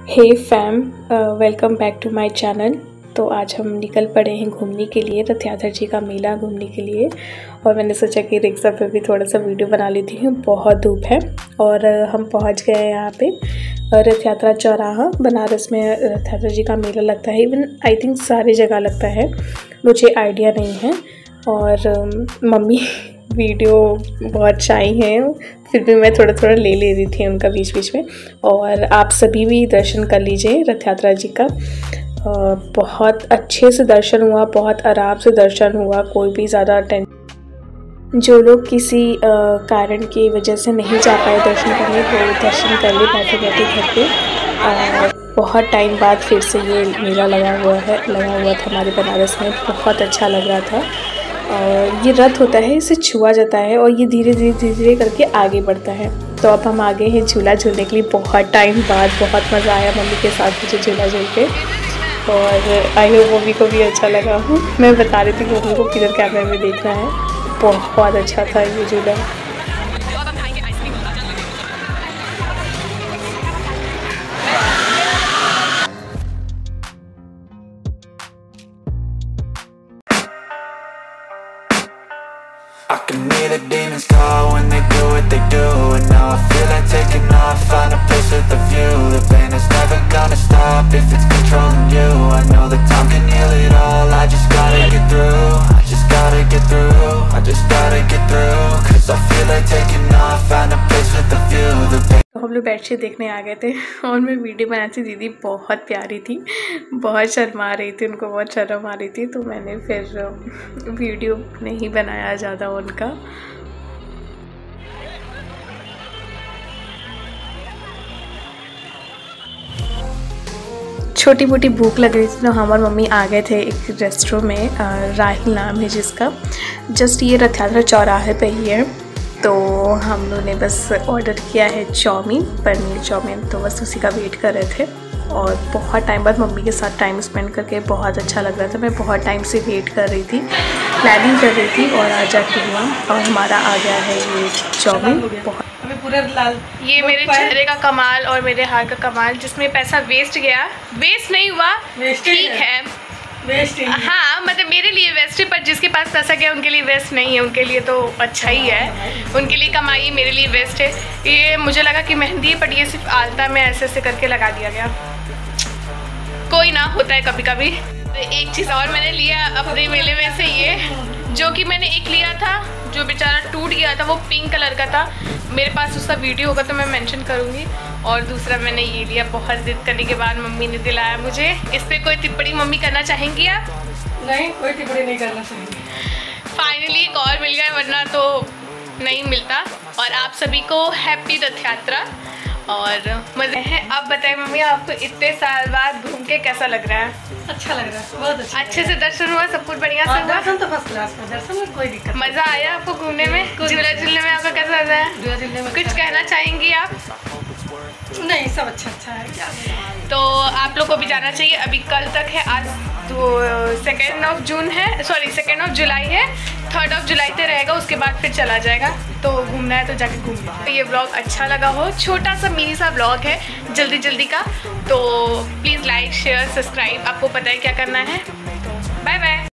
Hey fam, welcome back to my channel. तो आज हम निकल पड़े हैं घूमने के लिए, रथ यात्रा जी का मेला घूमने के लिए। और मैंने सोचा कि रिक्शा पे भी थोड़ा सा वीडियो बना लेती हूँ। बहुत धूप है और हम पहुँच गए हैं यहाँ पे रथ यात्रा चौराहा। बनारस में रथ यात्रा जी का मेला लगता है, इवन आई थिंक सारी जगह लगता है, मुझे आइडिया नहीं है। और मम्मी वीडियो बहुत शाई हैं, फिर भी मैं थोड़ा थोड़ा ले रही थी उनका बीच बीच में। और आप सभी भी दर्शन कर लीजिए रथ यात्रा जी का। बहुत अच्छे से दर्शन हुआ, बहुत आराम से दर्शन हुआ, कोई भी ज़्यादा जो लोग किसी कारण की वजह से नहीं जा पाए दर्शन करने, वो दर्शन कर ले बैठे बैठे घर पे। बहुत टाइम बाद फिर से ये मेला लगा हुआ था हमारे बनारस में। बहुत अच्छा लग रहा था। और ये रथ होता है, इसे छुआ जाता है और ये धीरे धीरे करके आगे बढ़ता है। तो अब हम आगे हैं झूला झूलने के लिए। बहुत टाइम बाद बहुत मज़ा आया मम्मी के साथ मुझे झूला झूल के। और आई होप मम्मी को भी अच्छा लगा हूँ। मैं बता रही थी कि मम्मी को किधर कैमरे में देखना है। बहुत अच्छा था ये झूला। I can hear the demons call when they do what they do. And now I feel like taking off, find a place with a view. The pain is never gonna stop if it's controlling you. I know that time can heal it all, I just gotta get through. I just gotta get through, I just gotta get through. Cause I feel like taking off, find a place with a view. The pain हम लोग bedsheet देखने आ गए थे और मैं video बनाई थी। दीदी बहुत प्यारी थी, बहुत शर्मा रही थी, उनको बहुत शर्म आ रही थी, तो मैंने फिर वीडियो नहीं बनाया ज़्यादा उनका। छोटी मोटी भूख लग रही थी तो हम और मम्मी आ गए थे एक रेस्टोरेंट में, राहिल नाम है जिसका। जस्ट ये रथ यात्रा चौराहे पे ही है। तो हम लोगों ने बस ऑर्डर किया है चाउमीन, पनीर चाउमीन, तो बस उसी का वेट कर रहे थे। और बहुत टाइम बाद मम्मी के साथ टाइम स्पेंड करके बहुत अच्छा लग रहा था। मैं बहुत टाइम से वेट कर रही थी, प्लानिंग कर रही थी, और आज जाके हुआ और हमारा आ गया है ये चाउमीन। बहुत पूरा लाल, ये मेरे चेहरे का कमाल और मेरे हाथ का कमाल, जिसमें पैसा वेस्ट गया, वेस्ट नहीं हुआ, ठीक है, वेस्ट। हाँ मतलब मेरे लिए वेस्ट है, पर जिसके पास पैसा गया उनके लिए वेस्ट नहीं है, उनके लिए तो अच्छा ही है, उनके लिए कमाई, मेरे लिए वेस्ट है। ये मुझे लगा कि मेहंदी है, बट ये सिर्फ आलता में ऐसे ऐसे करके लगा दिया गया। कोई ना, होता है कभी कभी। एक चीज़ और मैंने लिया अपने मेले में से, ये जो कि मैंने एक लिया था जो बेचारा टूट गया था, वो पिंक कलर का था। मेरे पास उसका वीडियो होगा तो मैं मेंशन करूँगी। और दूसरा मैंने ये लिया, बहुत जिद करने के बाद मम्मी ने दिलाया मुझे। इस पर कोई टिप्पणी मम्मी करना चाहेंगी आप? नहीं, कोई टिप्पणी नहीं करना चाहिए। फाइनली एक और मिल गया, वरना तो नहीं मिलता। और आप सभी को हैप्पी रथ यात्रा और मज़े हैं। अब बताएं मम्मी, आपको इतने साल बाद घूम के कैसा लग रहा है? अच्छा लग रहा है, बहुत अच्छा। अच्छे से दर्शन हुआ, सब कुछ बढ़िया से हुआ? दर्शन तो फर्स्ट क्लास का, दर्शन में कोई दिक्कत। मज़ा आया आपको घूमने में? झूला झूलने में आपका कैसा लग रहा है? झूला झूलने में कुछ कहना चाहेंगी आप? नहीं, सब अच्छा है। क्या तो आप लोग को भी जाना चाहिए। अभी कल तक है, आज तो 2 जून है, सॉरी 2 जुलाई है, 3 जुलाई तक रहेगा, उसके बाद फिर चला जाएगा। तो घूमना है तो जाके घूम लीजिए। तो ये ब्लॉग अच्छा लगा हो, छोटा सा मिनी सा ब्लॉग है, जल्दी का, तो प्लीज़ लाइक शेयर सब्सक्राइब, आपको पता है क्या करना है। तो बाय बाय।